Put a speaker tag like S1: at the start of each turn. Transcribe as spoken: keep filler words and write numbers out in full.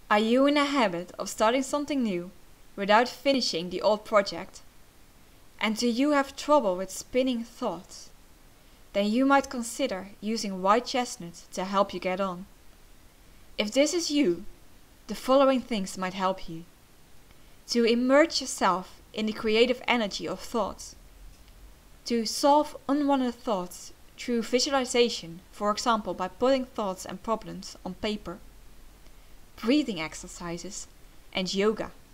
S1: Are you in a habit of starting something new without finishing the old project? And do you have trouble with spinning thoughts? Then you might consider using white chestnut to help you get on. If this is you, the following things might help you. To immerse yourself in the creative energy of thoughts. To solve unwanted thoughts through visualization, for example by putting thoughts and problems on paper. Breathing exercises and yoga